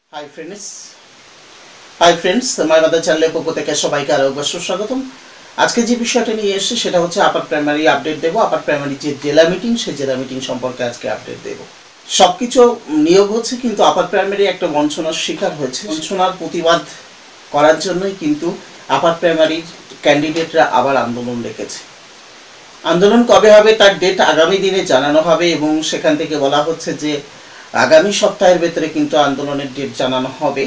High friends hi friends my mother চ্যানেলের পক্ষ থেকে সবাইকে আরও একবার সুস্বাগতম। আজকে যে বিষয়টা নিয়ে এসেছি সেটা হচ্ছে আপার প্রাইমারি আপডেট দেবো। আপার প্রাইমারি যে জেলা মিটিং সেই জেলা মিটিং সম্পর্কে আজকে আপডেট দেবো। সব কিছু নিয়োগ হচ্ছে, কিন্তু আপার প্রাইমারি একটা বঞ্চনার শিকার হয়েছে। বঞ্চনার প্রতিবাদ করার জন্যই কিন্তু আপার প্রাইমারির ক্যান্ডিডেটরা আবার আন্দোলন ডেকেছে। আন্দোলন কবে হবে তার ডেট আগামী দিনে জানানো হবে, এবং সেখান থেকে বলা হচ্ছে যে আগামী সপ্তাহের ভেতরে কিন্তু আন্দোলনের ডেট জানানো হবে।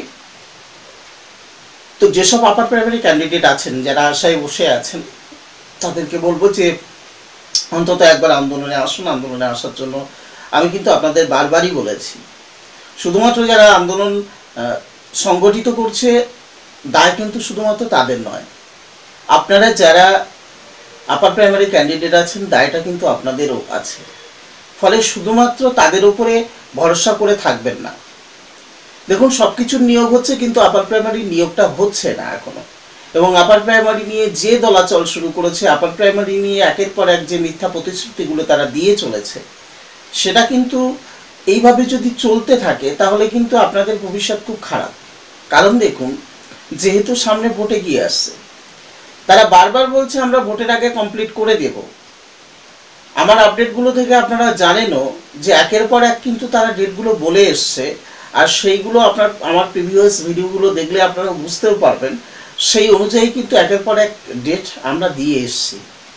তো যেসব আপার প্রাইমারি ক্যান্ডিডেট আছেন, যারা আশায় বসে আছেন, তাদেরকে বলবো যে অন্তত একবার আন্দোলনে আসুন। আন্দোলনে আসার জন্য আমি কিন্তু আপনাদের বারবারই বলেছি। শুধুমাত্র যারা আন্দোলন সংগঠিত করছে দায় কিন্তু শুধুমাত্র তাদের নয়, আপনারা যারা আপার প্রাইমারি ক্যান্ডিডেট আছেন দায়টা কিন্তু আপনাদেরও আছে। ফলে শুধুমাত্র তাদের উপরে ভরসা করে থাকবেন না। দেখুন, সব কিছুর নিয়োগ হচ্ছে, কিন্তু আপার প্রাইমারি নিয়োগটা হচ্ছে না এখনো। এবং আপার প্রাইমারি নিয়ে যে দলাচল শুরু করেছে, আপার প্রাইমারি নিয়ে একের পর এক যে মিথ্যা প্রতিশ্রুতিগুলো তারা দিয়ে চলেছে, সেটা কিন্তু এইভাবে যদি চলতে থাকে তাহলে কিন্তু আপনাদের ভবিষ্যৎ খুব খারাপ। কারণ দেখুন, যেহেতু সামনে ভোটে গিয়ে আসছে, তারা বারবার বলছে আমরা ভোটের আগে কমপ্লিট করে দেব। আমার আপডেটগুলো থেকে আপনারা জানেনও যে একের পর এক কিন্তু তারা ডেটগুলো বলে এসছে, আর সেইগুলো আমার প্রিভিয়াস ভিডিওগুলো দেখলে আপনারা বুঝতেও পারবেন। সেই অনুযায়ী কিন্তু একের পর এক ডেট আমরা দিয়ে এসছি,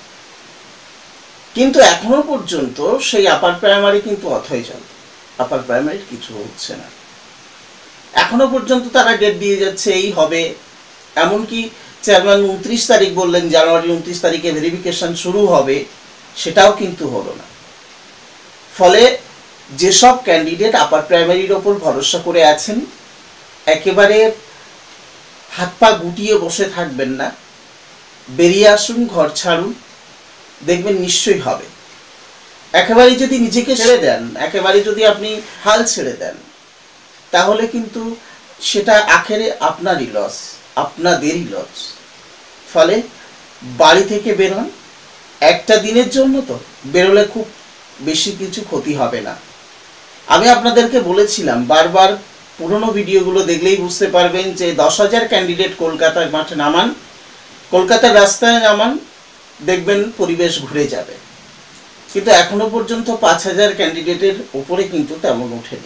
কিন্তু এখনো পর্যন্ত সেই আপার প্রাইমারি কিন্তু অথই চল। আপার প্রাইমারির কিছু হচ্ছে না। এখনো পর্যন্ত তারা ডেট দিয়ে যাচ্ছে এই হবে। এমনকি চেয়ারম্যান 29 তারিখ বললেন, জানুয়ারি 29 তারিখে ভেরিফিকেশন শুরু হবে, সেটাও কিন্তু হলো না। ফলে যেসব ক্যান্ডিডেট আপার প্রাইমারির ওপর ভরসা করে আছেন, একেবারে হাত পা গুটিয়ে বসে থাকবেন না। বেরিয়ে আসুন, ঘর ছাড়ুন, দেখবেন নিশ্চয়ই হবে। একেবারে যদি নিজেকে ছেড়ে দেন, একেবারে যদি আপনি হাল ছেড়ে দেন, তাহলে কিন্তু সেটা আখেরে আপনারই লস, আপনাদেরই লস। ফলে বাড়ি থেকে বেরোন, একটা দিনের জন্য তো বেরোলে খুব বেশি কিছু ক্ষতি হবে না। আমি আপনাদেরকে বলেছিলাম বারবার, পুরনো ভিডিওগুলো দেখলেই বুঝতে পারবেন যে 10,000 ক্যান্ডিডেট কলকাতার মাঠে নামান, কলকাতার রাস্তায় নামান, দেখবেন পরিবেশ ঘুরে যাবে। কিন্তু এখনো পর্যন্ত 5,000 ক্যান্ডিডেটের উপরে কিন্তু তেমন ওঠেনি।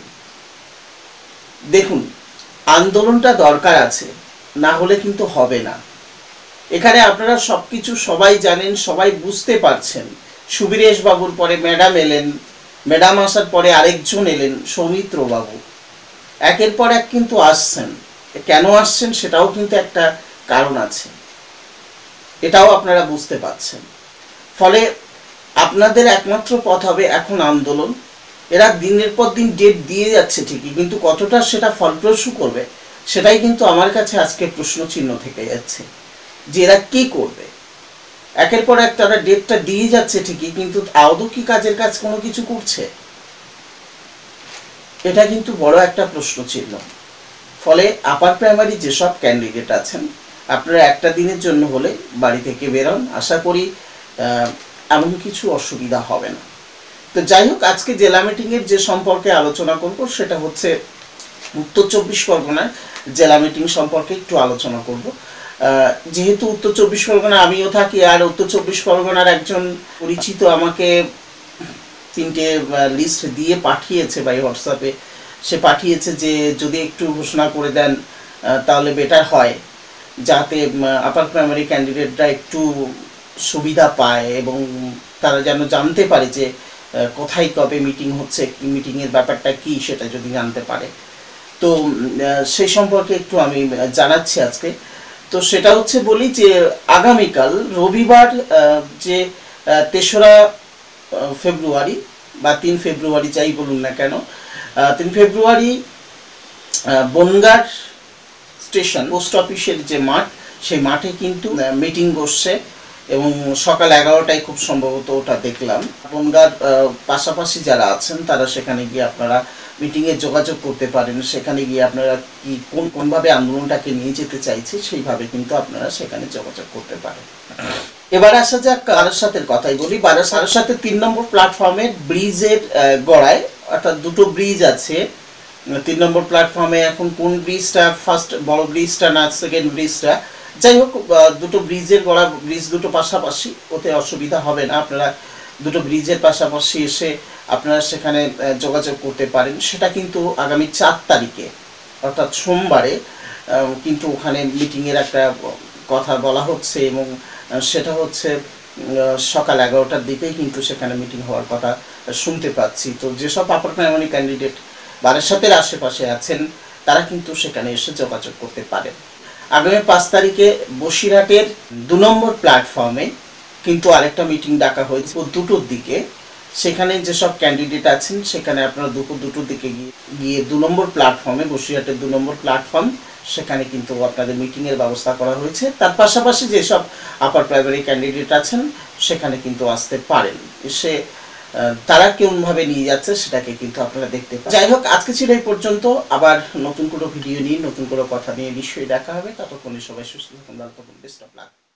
দেখুন, আন্দোলনটা দরকার আছে, না হলে কিন্তু হবে না। এখানে আপনারা সব কিছু সবাই জানেন, সবাই বুঝতে পারছেন। সুবীরেশ বাবুর পরে ম্যাডাম এলেন, ম্যাডাম আসার পরে আরেকজন এলেন, সৌমিত্র বাবু। একের পর এক কিন্তু আসছেন। কেন আসছেন সেটাও কিন্তু একটা কারণ আছে, এটাও আপনারা বুঝতে পারছেন। ফলে আপনাদের একমাত্র পথ হবে এখন আন্দোলন। এরা দিনের পর দিন ডেট দিয়ে যাচ্ছে ঠিকই, কিন্তু কতটা সেটা ফলপ্রসূ করবে সেটাই কিন্তু আমার কাছে আজকে প্রশ্ন চিহ্ন থেকে যাচ্ছে, যে এরা কী করবে। একের পর এক তারা ডেটটা দিয়ে যাচ্ছে ঠিকই, কিন্তু আদৌ কি কাজের কাজ কোনো কিছু করছে, এটা কিন্তু বড় একটা প্রশ্ন চিহ্ন। ফলে আপার প্রাইমারি যেসব ক্যান্ডিডেট আছেন, আপনারা একটা দিনের জন্য হলে বাড়ি থেকে বেরোন, আশা করি এমন কিছু অসুবিধা হবে না। তো যাই হোক, আজকে জেলা মিটিংয়ের যে সম্পর্কে আলোচনা করব সেটা হচ্ছে উত্তর 24 পরগনার জেলা মিটিং সম্পর্কে একটু আলোচনা করব। যেহেতু উত্তর 24 পরগনা আমিও থাকি, আর উত্তর 24 পরগনার একজন পরিচিত আমাকে 3টে লিস্ট দিয়ে পাঠিয়েছে বাই হোয়াটসঅ্যাপে। সে পাঠিয়েছে যে যদি একটু ঘোষণা করে দেন তাহলে বেটার হয়, যাতে আপার প্রাইমারি ক্যান্ডিডেটরা একটু সুবিধা পায় এবং তারা যেন জানতে পারে যে কোথায় কবে মিটিং হচ্ছে, মিটিংয়ের ব্যাপারটা কি সেটা যদি জানতে পারে। তো সেই সম্পর্কে একটু আমি জানাচ্ছি আজকে। তো সেটা হচ্ছে বলি যে আগামীকাল রবিবার, যে 3রা ফেব্রুয়ারি বা 3 ফেব্রুয়ারি যাই বলুন না কেন, 3 ফেব্রুয়ারি বনগাঁ স্টেশন পোস্ট অফিসের যে মাঠ, সেই মাঠে কিন্তু মিটিং বসছে, এবং সকাল 11টায় খুব সম্ভবত ওটা দেখলাম। বনগাঁর পাশাপাশি যারা আছেন তারা সেখানে গিয়ে আপনারা মিটিংয়ে যোগাযোগ করতে পারেন। সেখানে গিয়ে আপনারা কি কোনভাবে আন্দোলনটাকে নিয়ে যেতে চাইছে সেইভাবে কিন্তু আপনারা সেখানে যোগাযোগ করতে পারেন। এবার আসা যাক বারাসাতের কথাই বলি। বারাসাতের 3 নম্বর প্ল্যাটফর্মের ব্রিজের গড়ায়, অর্থাৎ দুটো ব্রিজ আছে, 3 নম্বর প্ল্যাটফর্মে এখন কোন ব্রিজটা ফার্স্ট, বড় ব্রিজটা না সেকেন্ড ব্রিজটা, যাই হোক দুটো ব্রিজের গড়া, ব্রিজ দুটো পাশাপাশি, ওতে অসুবিধা হবে না। আপনারা দুটো ব্রিজের পাশাপাশি এসে আপনারা সেখানে যোগাযোগ করতে পারেন। সেটা কিন্তু আগামী 4 তারিখে অর্থাৎ সোমবারে কিন্তু ওখানে মিটিংয়ের একটা কথা বলা হচ্ছে, এবং সেটা হচ্ছে সকাল 11টার দিকেই কিন্তু সেখানে মিটিং হওয়ার কথা শুনতে পাচ্ছি। তো যেসব আপার প্রাইমারি ক্যান্ডিডেট বারাসাতের আশেপাশে আছেন তারা কিন্তু সেখানে এসে যোগাযোগ করতে পারেন। আগামী 5 তারিখে বসিরহাটের 2 নম্বর প্ল্যাটফর্মে কিন্তু আরেকটা মিটিং ডাকা হয়েছে 2টোর দিকে। সেখানে যেসব ক্যান্ডিডেট আছেন সেখানে আপনারা দুপুর 2টোর দিকে গিয়ে 2 নম্বর প্ল্যাটফর্মে, বসিরহাটের 2 নম্বর প্ল্যাটফর্ম, সেখানে কিন্তু আপনাদের মিটিংয়ের ব্যবস্থা করা হয়েছে। তার পাশাপাশি যেসব আপার প্রাইমারি ক্যান্ডিডেট আছেন সেখানে কিন্তু আসতে পারেন, এসে তারা কেমনভাবে নিয়ে যাচ্ছে সেটাকে কিন্তু আপনারা দেখতে পাবেন। যাই হোক, আজকে ছিল এই পর্যন্ত। আবার নতুন কোনো ভিডিও নিয়ে, নতুন কোনো কথা নিয়ে নিশ্চয়ই দেখা হবে। ততক্ষণে সবাই সুস্থ থাকুন, ভালো থাকুন, বেস্ট অফ লাক।